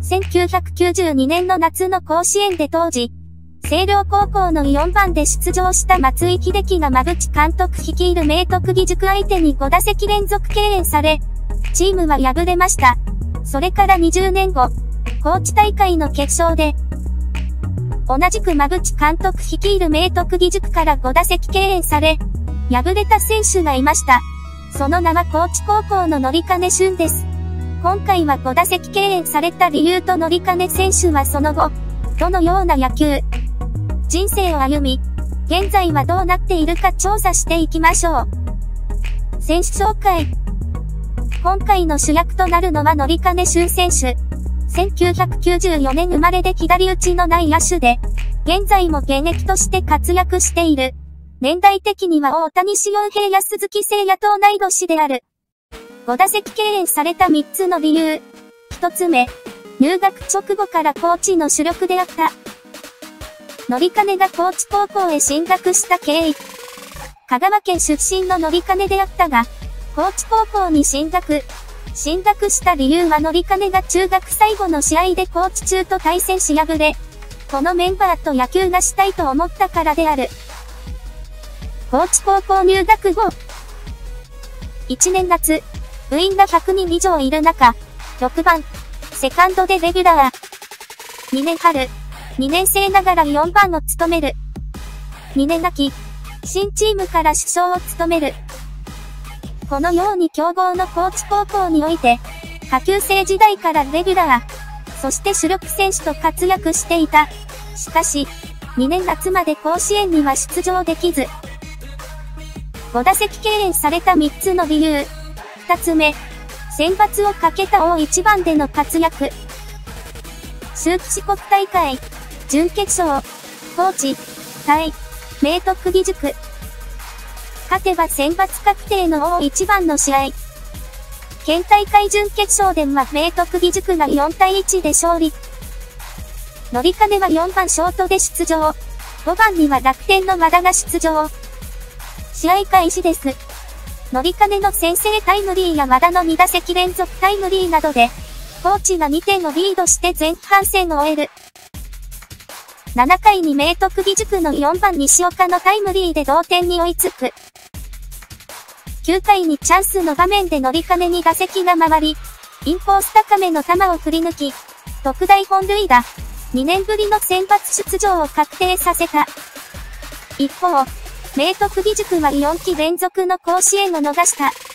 1992年の夏の甲子園で当時、星稜高校の4番で出場した松井秀喜が馬淵監督率いる明徳義塾相手に5打席連続敬遠され、チームは敗れました。それから20年後、高知大会の決勝で、同じく馬淵監督率いる明徳義塾から5打席敬遠され、敗れた選手がいました。その名は高知高校の乗金俊です。今回は5打席敬遠された理由と乗金選手はその後、どのような野球人生を歩み、現在はどうなっているか調査していきましょう。選手紹介。今回の主役となるのは乗金俊選手。1994年生まれで左打ちのない野手で、現在も現役として活躍している。年代的には大谷翔平や鈴木誠也と同い年である。5打席敬遠された3つの理由。1つ目、入学直後から高知の主力であった。乗金が高知高校へ進学した経緯。香川県出身の乗金であったが、高知高校に進学した理由は乗金が中学最後の試合で高知中と対戦し敗れ、このメンバーと野球がしたいと思ったからである。高知高校入学後。1年夏、部員が100人以上いる中、6番、セカンドでレギュラー。2年春、2年生ながら4番を務める。2年秋、新チームから主将を務める。このように強豪の高知高校において、下級生時代からレギュラー、そして主力選手と活躍していた。しかし、2年夏まで甲子園には出場できず、5打席敬遠された3つの理由。2つ目、選抜をかけた大一番での活躍。秋季四国大会、準決勝、高知、対、明徳義塾。勝てば選抜確定の大一番の試合。県大会準決勝では明徳義塾が4対1で勝利。乗金は4番ショートで出場。5番には楽天の和田が出場。試合開始です。乗金の先制タイムリーや和田の2打席連続タイムリーなどで、高知が2点をリードして前半戦を終える。7回に明徳義塾の4番西岡のタイムリーで同点に追いつく。9回にチャンスの場面で乗金に打席が回り、インコース高めの球を振り抜き、特大本塁打、2年ぶりの選抜出場を確定させた。一方、明徳義塾は4期連続の甲子園を逃した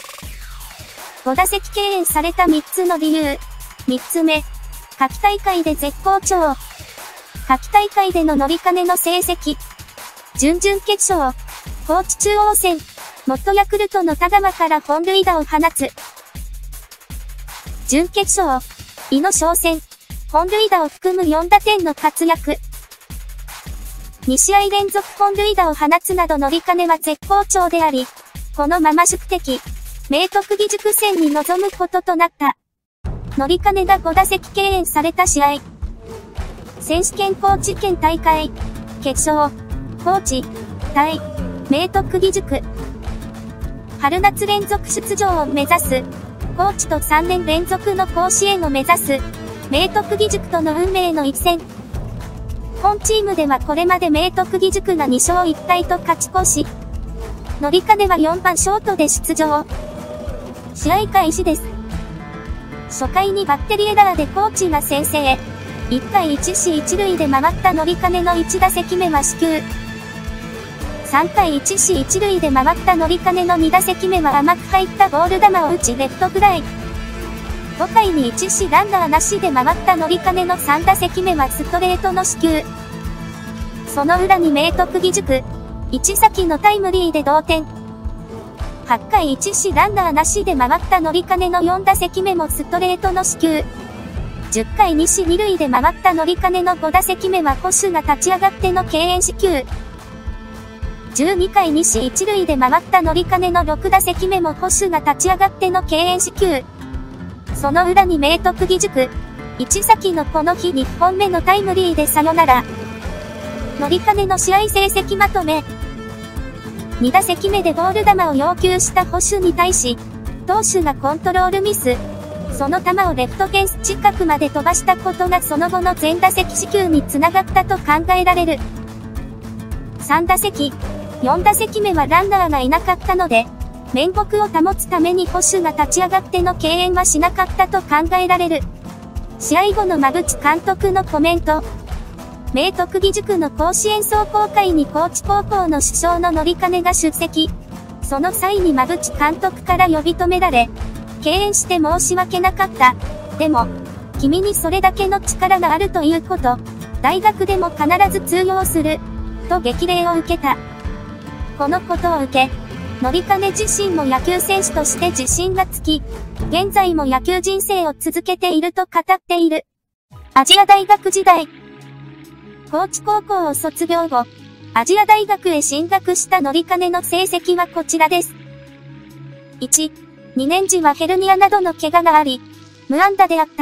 。5打席敬遠された3つの理由。3つ目、夏季大会で絶好調。夏季大会での乗金の成績。準々決勝、高知中央戦、元ヤクルトの田川から本塁打を放つ。準決勝、井野商戦、本塁打を含む4打点の活躍。2試合連続本塁打を放つなど乗金は絶好調であり、このまま宿敵、明徳義塾戦に臨むこととなった。乗金が5打席敬遠された試合。選手権高知県大会、決勝、高知、対、明徳義塾。春夏連続出場を目指す、高知と3年連続の甲子園を目指す、明徳義塾との運命の一戦。本チームではこれまで明徳義塾が2勝1敗と勝ち越し、乗金は4番ショートで出場。試合開始です。初回にバッテリーエラーで高知が先制。1回1死1塁で回った乗金の1打席目は四球。3回1死1塁で回った乗金の2打席目は甘く入ったボール球を打ちレフトフライ。5回に1死ランナーなしで回った乗金の3打席目はストレートの四球。その裏に明徳義塾、市崎のタイムリーで同点。8回1死ランナーなしで回った乗金の4打席目もストレートの四球。10回2死2塁で回った乗金の5打席目は捕手が立ち上がっての敬遠四球。12回2死1塁で回った乗金の6打席目も捕手が立ち上がっての敬遠四球。その裏に明徳義塾、市崎のこの日2本目のタイムリーでサヨナラ。乗金の試合成績まとめ。2打席目でボール球を要求した捕手に対し、投手がコントロールミス。 その球をレフトフェンス近くまで飛ばしたことがその後の全打席四球につながったと考えられる。3打席、4打席目はランナーがいなかったので、面目を保つために捕手が立ち上がっての敬遠はしなかったと考えられる。試合後の馬淵監督のコメント。明徳義塾の甲子園壮行会に高知高校の主将の乗金が出席。その際に馬淵監督から呼び止められ、敬遠して申し訳なかった。でも、君にそれだけの力があるということ、大学でも必ず通用する、と激励を受けた。このことを受け、乗金自身も野球選手として自信がつき、現在も野球人生を続けていると語っている。亜細亜大学時代。高知高校を卒業後、亜細亜大学へ進学した乗金の成績はこちらです。1、2年時はヘルニアなどの怪我があり、無安打であった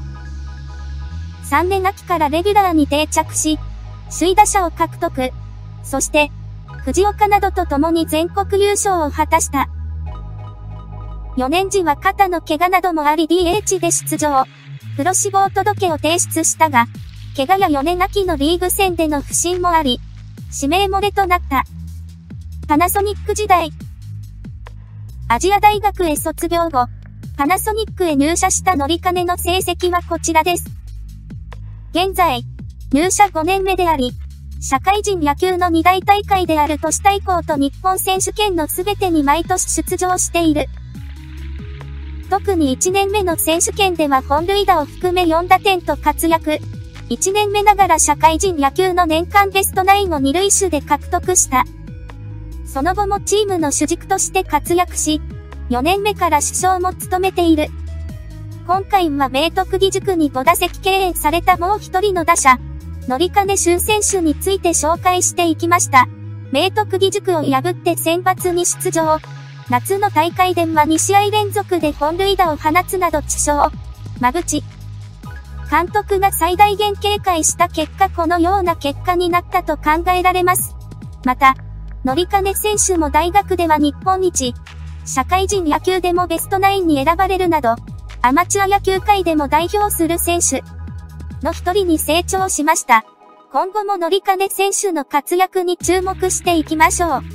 。3年秋からレギュラーに定着し、首位打者を獲得。そして、藤岡などと共に全国優勝を果たした。4年時は肩の怪我などもあり DH で出場。プロ志望届を提出したが、怪我や4年秋のリーグ戦での不振もあり、指名漏れとなった。パナソニック時代。亜細亜大学へ卒業後、パナソニックへ入社した乗金の成績はこちらです。現在、入社5年目であり、社会人野球の2大大会である都市対抗と日本選手権のすべてに毎年出場している。特に1年目の選手権では本塁打を含め4打点と活躍。1年目ながら社会人野球の年間ベストナインを2塁手で獲得した。その後もチームの主軸として活躍し、4年目から主将も務めている。今回は明徳義塾に5打席敬遠されたもう一人の打者、乗金俊選手について紹介していきました。明徳義塾を破って選抜に出場。夏の大会では2試合連続で本塁打を放つなど致傷。馬淵監督が最大限警戒した結果このような結果になったと考えられます。また、乗金選手も大学では日本一、社会人野球でもベストナインに選ばれるなど、アマチュア野球界でも代表する選手の一人に成長しました。今後も乗金選手の活躍に注目していきましょう。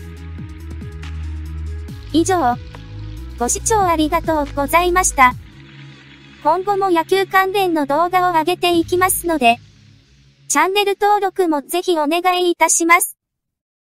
以上、ご視聴ありがとうございました。今後も野球関連の動画を上げていきますので、チャンネル登録もぜひお願いいたします。